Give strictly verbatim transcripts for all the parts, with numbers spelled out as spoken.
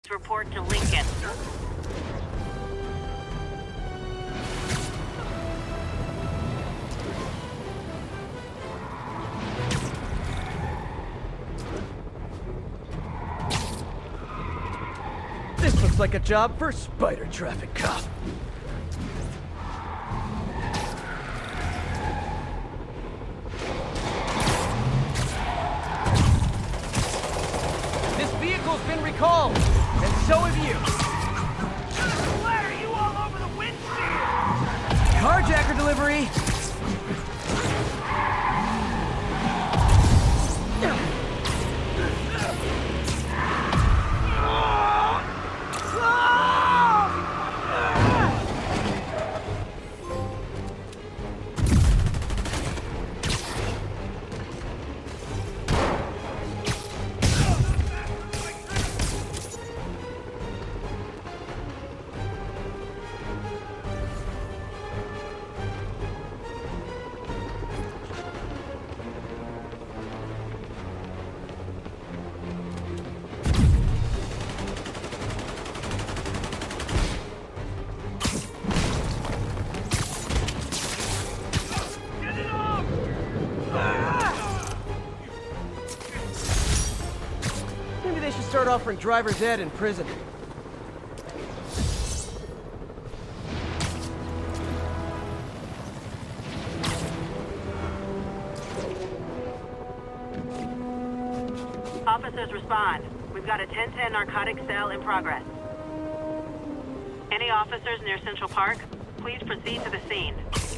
Report to Lincoln. This looks like a job for Spider Traffic Cop. This vehicle's been recalled, and so have you. Splatter you all over the windshield! Carjacker delivery. Start offering driver's ed in prison. Officers respond. We've got a ten ten narcotics cell in progress. Any officers near Central Park, please proceed to the scene.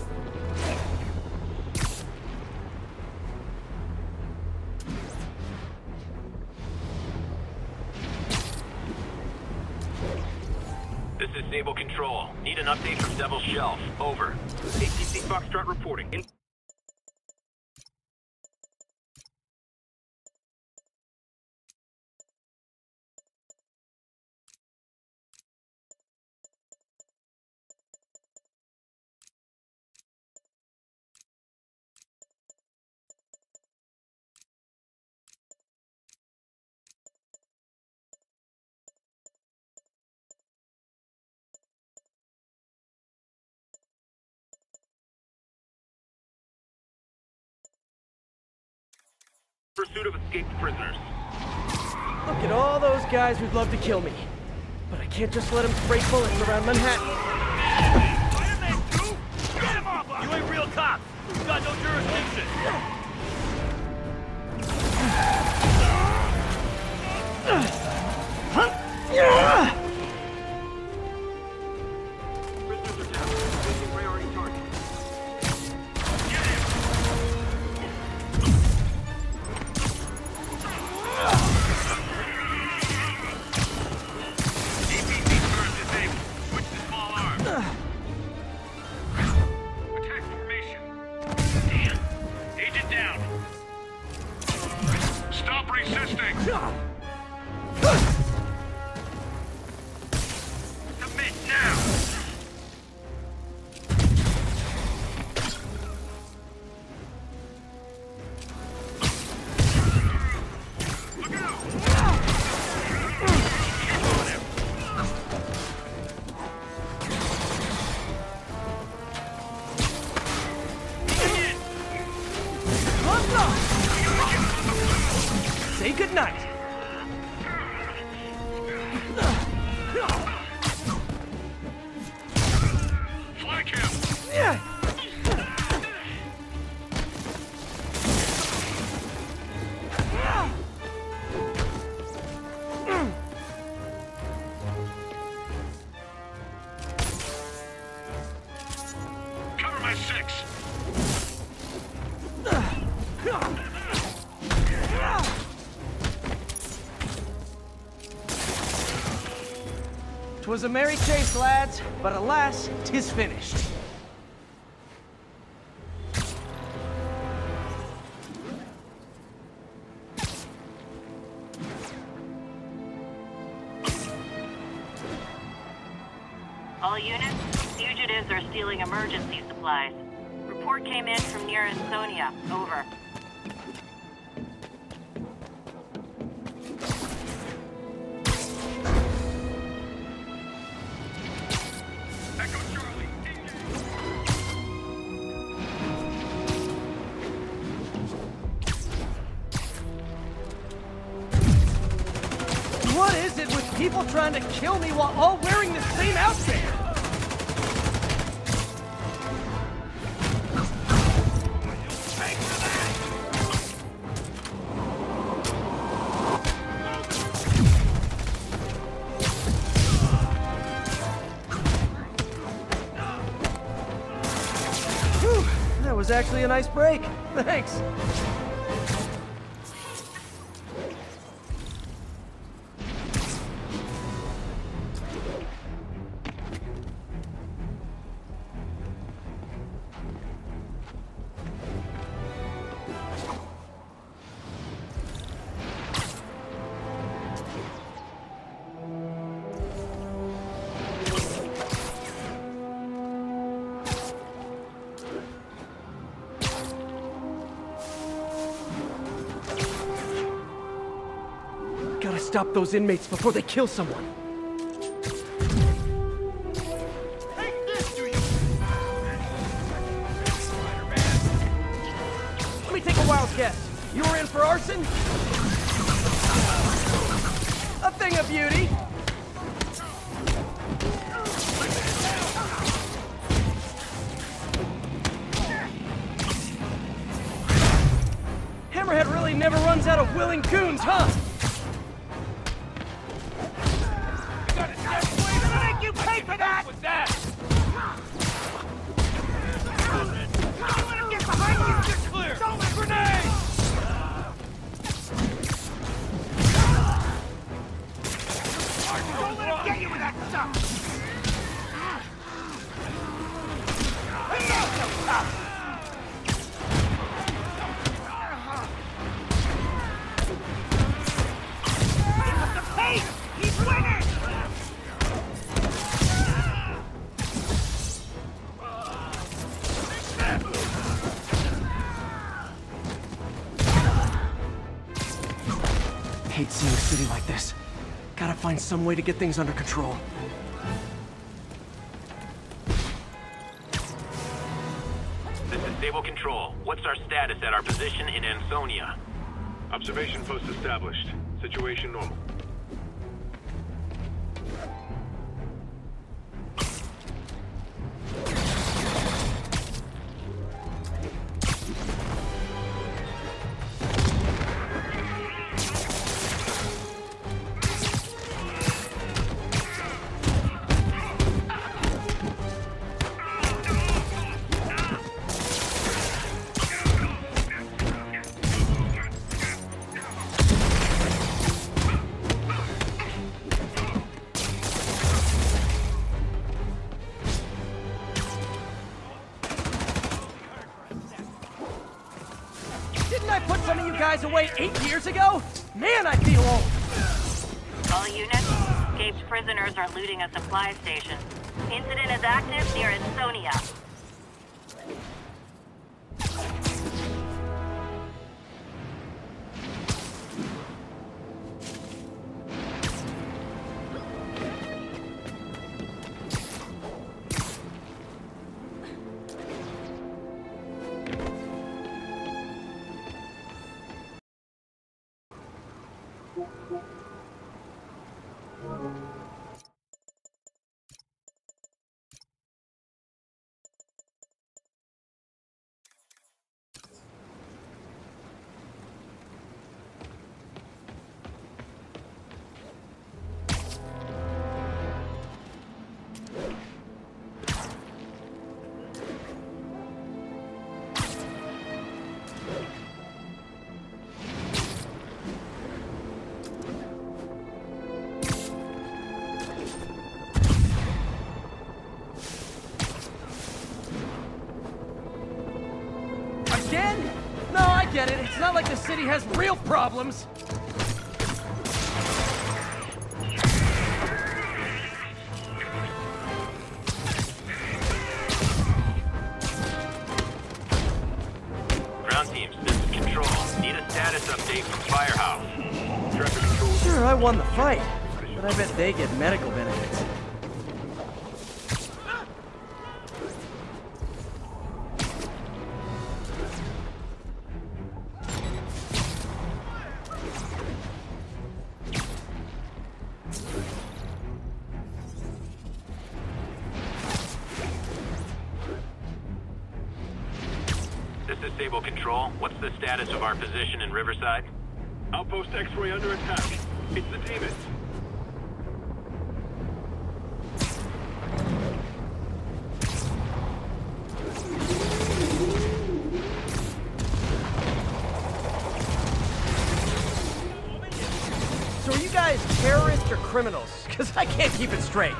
This is Sable Control. Need an update from Devil's Shelf. Over. A T C Foxtrot reporting. In pursuit of escaped prisoners. Look at all those guys who'd love to kill me. But I can't just let them spray bullets around Manhattan. Fireman two? Get him off us! You ain't real cops! You got no jurisdiction! Yeah! Prisoners are down. Placing priority target. Submit now! Look out! Keep on him! Say goodnight. Flank him! Yeah. Cover my six! Twas a merry chase, lads, but alas, 'tis finished. All units, fugitives are stealing emergency supplies. Report came in from near Ansonia. Over. people trying to kill me while all wearing the same outfit! Whew, that was actually a nice break. Thanks. Gotta stop those inmates before they kill someone. Take this, do you? Let me take a wild guess. You were in for arson? A thing of beauty. Hammerhead really never runs out of willing goons, huh? Pay for that! With that! Don't let him get behind you! Get clear! Don't let Grenade! Don't let him get you with that stuff! He is so tough! Pick up the pace! He's winning! Hate seeing a city like this. Gotta find some way to get things under control. This is Stable Control. What's our status at our position in Ansonia? Observation post established. Situation normal. Didn't I put some of you guys away eight years ago? Man, I feel old! All units, escaped prisoners are looting a supply station. Incident is active near Ansonia. Again? No, I get it. It's not like the city has real problems. Ground teams, this is Control. Need a status update from Firehouse. Traffic control. Sure, I won the fight, but I bet they get medical benefits. Sable Control. What's the status of our position in Riverside? Outpost X-ray under attack. It's the demons. So are you guys terrorists or criminals? Because I can't keep it straight.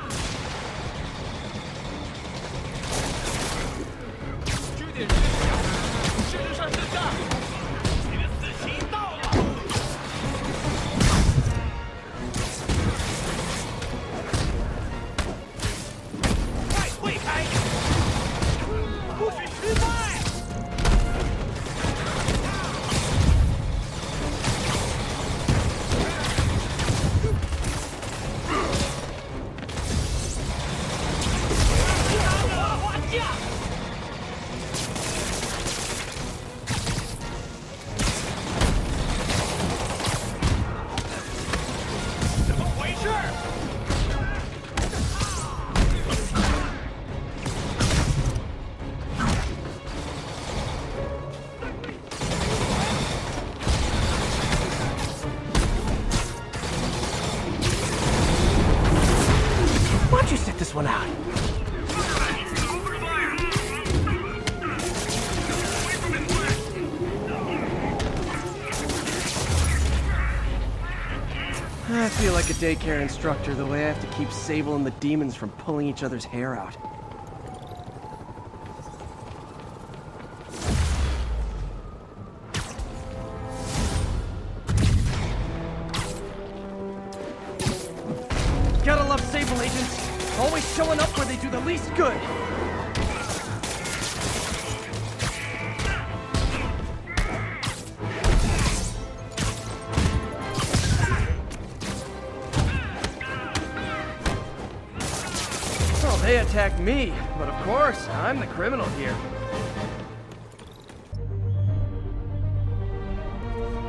This one out. I feel like a daycare instructor the way I have to keep Sable and the demons from pulling each other's hair out. Gotta love Sable agents. Always showing up where they do the least good. Well, they attacked me, but of course, I'm the criminal here.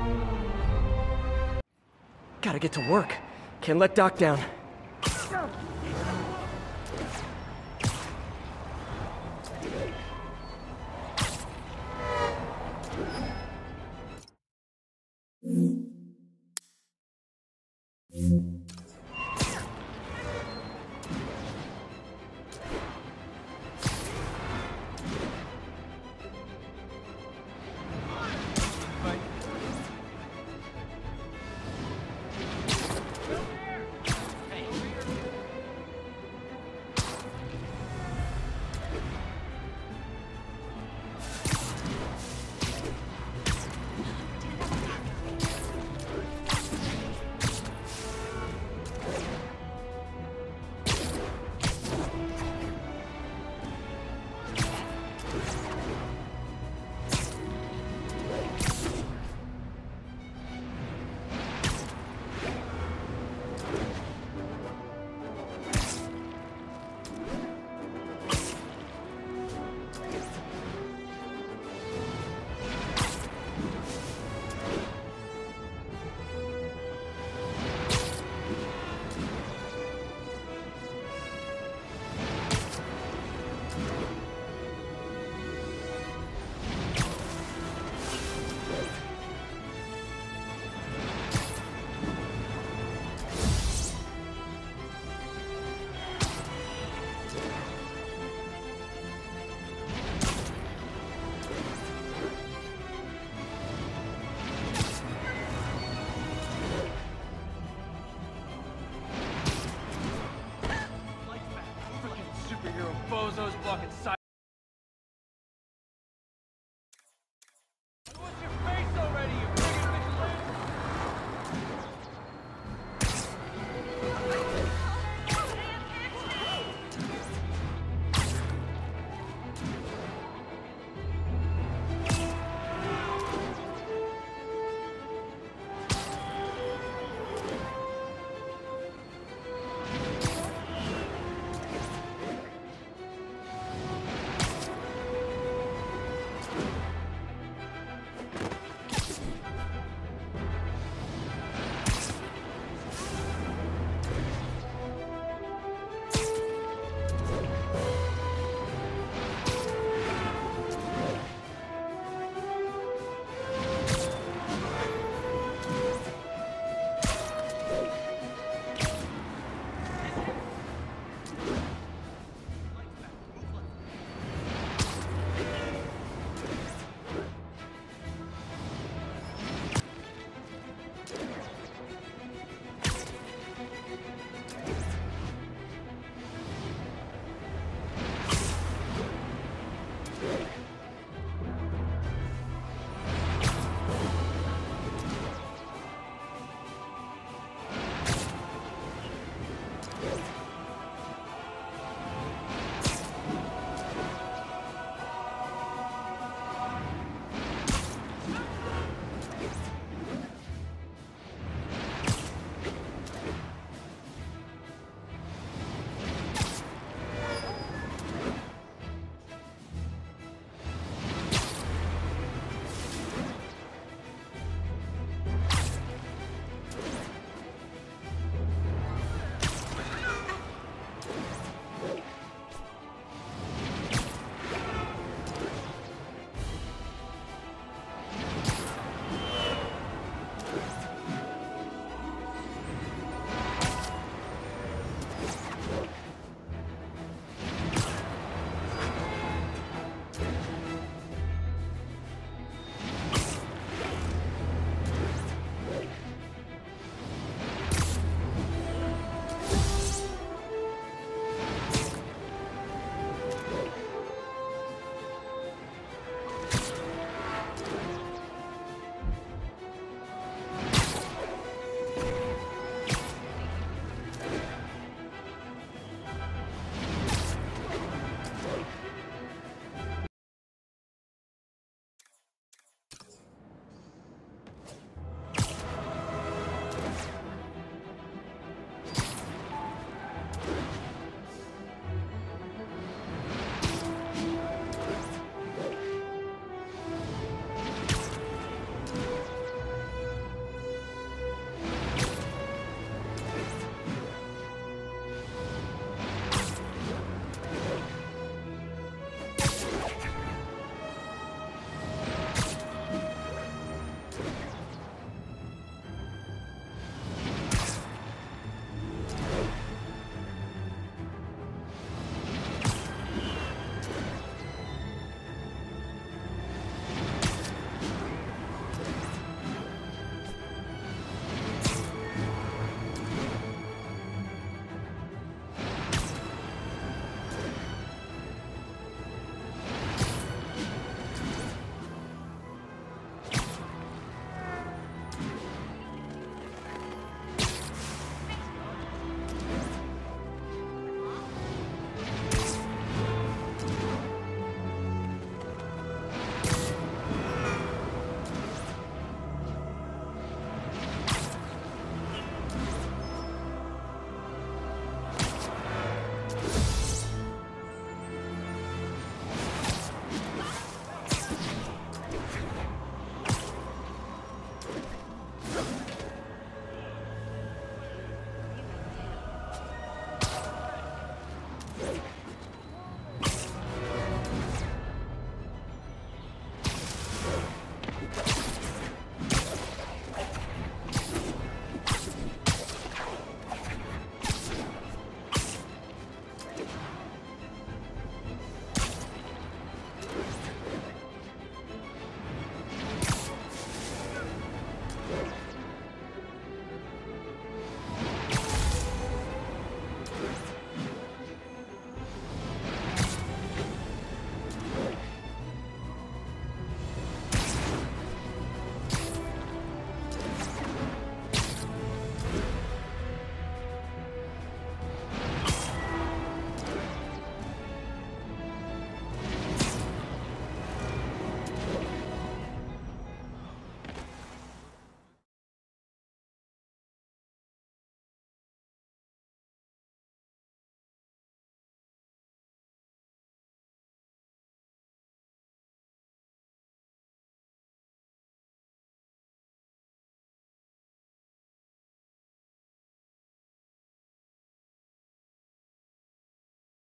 Gotta get to work. Can't let Doc down.